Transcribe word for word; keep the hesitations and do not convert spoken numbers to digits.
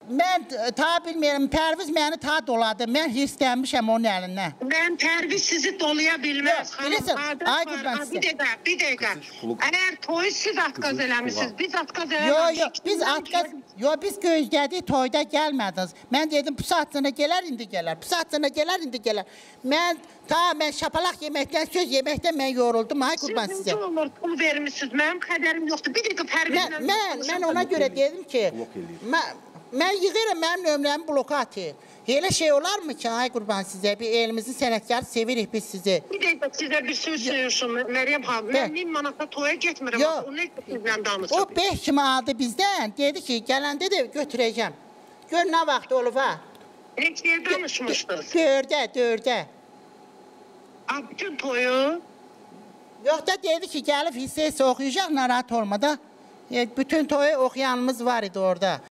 Mən ta bilmirəm, Pərviz məni ta doladı. Mən hirslənmişəm onun əlindən. Ben Pərviz sizi dolaya bilmez. Yox, bilirsən, ay qurban sizə. Bir dəqiqə, bir dəqiqə. Əgər toyu siz atqaz eləmişsiniz, biz atqaz Yox, eləmişik. yox, biz atqaz, yox, biz gözlədik, toyda gəlmədiniz. Mən dedim, bu saat sana gələr, indi gələr. Bu saat sana gələr, indi gələr. Mən, ta mən şapalaq yeməkdən, söz yeməkdən mən yoruldum, ay qurban Siz sizə. necə olur, pul vermişsiniz, mənim xəbərim yoxdur. Bir dəqiqə Pərvizlə... Mən, mən, mən ona görə dedim ki, mən, mən yığıram, mənim nömrəmi bloka atayım. Elə şey olar mı ki, ay qurban sizə, bir elimizin sənətkarı sevirik biz sizi. Bir dəqiqə sizə bir söz söyüşüm, Məryəm xanım. Mən min manatda toya getmirəm, Yox. o nə sizlə danışır? O beş kimi aldı bizdən, dedi ki, gələndə də götürəcəm. Gör nə vaxt olub ha? Neçəyə danışmışdınız? Dördə, dördə. A, bütün toyu... Yox da dedi ki, gəlib hissə-hissə oxuyacaq, narahat olma da. E, bütün toyu oxuyanımız var idi orada.